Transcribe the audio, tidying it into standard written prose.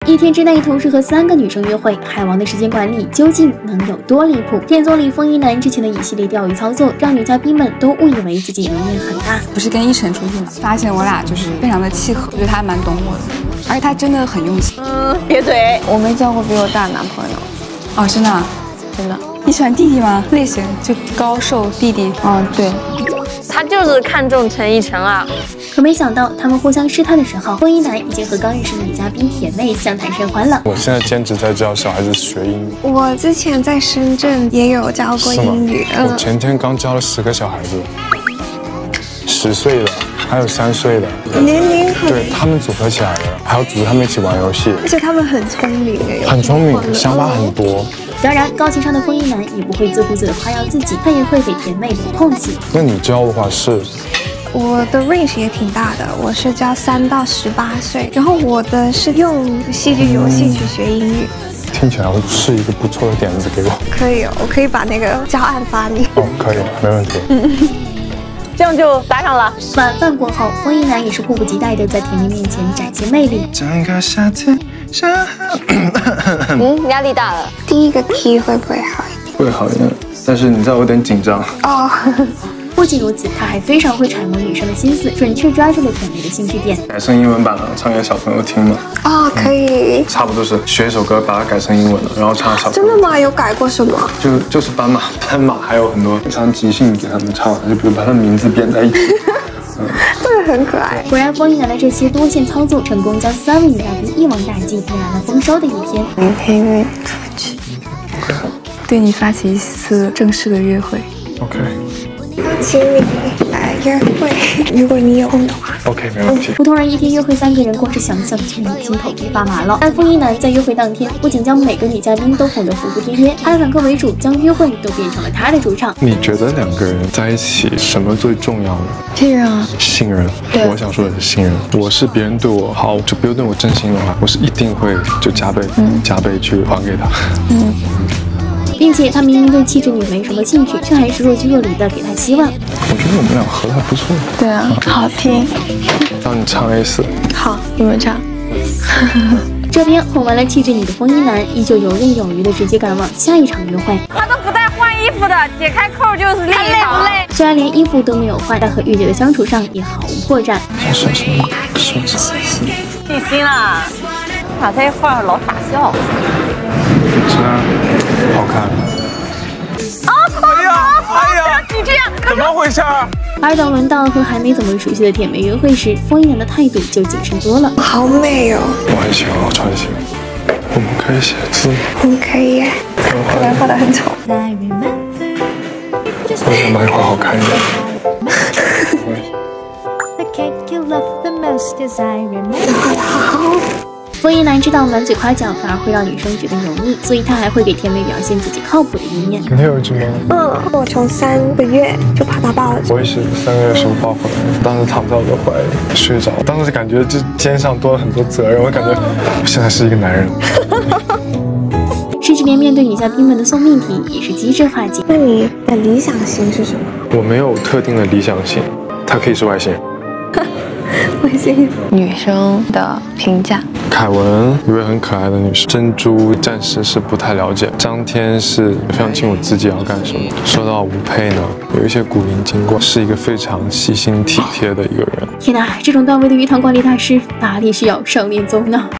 一天之内同时和3个女生约会，海王的时间管理究竟能有多离谱？片中里风衣男之前的一系列钓鱼操作，让女嘉宾们都误以为自己能力很大。 不是跟一晨出去吗？发现我俩就是非常的契合，我觉得他蛮懂我的，而且他真的很用心。 别嘴， 我没交过比我大的男朋友。 哦，真的？ 真的。 你喜欢弟弟吗？类型就高瘦弟弟。 嗯，对。 他就是看中陈奕晨啊。 可没想到，他们互相试探的时候，风衣男已经和刚认识的女嘉宾甜妹相谈甚欢了。 我现在兼职在教小孩子学英语。 我之前在深圳也有教过英语。 我前天刚教了10个小孩子，10岁的，还有3岁的， 年龄很对他们组合起来的，还要组织他们一起玩游戏， 而且他们很聪明哎， 很聪明，想法很多。 当然，高情商的风衣男也不会自顾自的夸耀自己，他也会给甜妹留空隙。 那你教的话是？ 我的 range 也挺大的，我是教3到18岁，然后我的是用戏剧游戏去学英语。 听起来是一个不错的点子，给我。 可以，我可以把那个教案发你。 哦，可以，没问题。 这样就搭上了。 晚饭过后，风衣男也是迫不及待的在甜妹面前展现魅力。 压力大了。 第一个 key 会不会好一点？ 会好一点，但是你知道我有点紧张。 哦。 不仅如此，他还非常会揣摩女生的心思，准确抓住了甜妹的兴趣点。 改成英文版了，唱给小朋友听嘛。 哦，可以。 差不多是学一首歌，把它改成英文了，然后唱小朋友。 真的吗？有改过什么？ 就是斑马，还有很多非常即兴给他们唱，就比如把他们名字编在一起。 这个很可爱。 果然，风衣男的这些多线操作，成功将3位女嘉宾一网打尽，引来了丰收的一天。 明天约出去， 对你发起一次正式的约会。 OK。 邀请你来约会，如果你有空的话。 OK， 没问题。 普通人一天约会3个人，光是想想就已经头皮发麻了。但风衣男在约会当天，不仅将每个女嘉宾都哄得服服帖帖，还反客为主，将约会都变成了他的主场。 你觉得2个人在一起什么最重要呢？ 信任啊。 信任。 对。 我想说的是信任。我是别人对我好，就别人对我真心的话，我是一定会就加倍去还给他。 并且他明明对气质女没什么兴趣，却还是若即若离的给她希望。 我觉得我们俩合得还不错。 对啊，好听。 让你唱一次。 好，你们唱。 这边哄完了气质女的风衣男，依旧游刃有余的直接赶往下一场约会。 他都不带换衣服的，解开扣就是另一场。累？ 虽然连衣服都没有换，但和御姐的相处上也毫无破绽。 说什么？ 细心啦，把他一会儿老傻笑。 真好看。哎呀！ 你这样怎么回事？ 而等轮到和还没怎么熟悉的甜妹约会时，风衣男的态度就谨慎多了。 好美哦！ 我很喜欢我穿行，我们可以写字。 你可以耶，可能画得很丑。 我想把你画好看一点。 画得好。 风衣男知道满嘴夸奖反而会让女生觉得油腻，所以他还会给甜妹表现自己靠谱的一面。 你有一只吗？ 我从3个月就把它抱了。 我也是3个月的时候抱回来，当时躺在我的怀里睡着，当时感觉这肩上多了很多责任，我感觉我现在是一个男人。 甚至连面对女嘉宾们的送命题也是机智化解。 那你的理想型是什么？ 我没有特定的理想型，它可以是外星人。 外星人。 女生的评价。 凯文一位很可爱的女生，珍珠暂时是不太了解，张天是非常清楚自己要干什么。说到吴佩呢，有一些古灵精怪，是一个非常细心体贴的一个人。 天哪，这种段位的鱼塘管理大师哪里需要上恋综呢？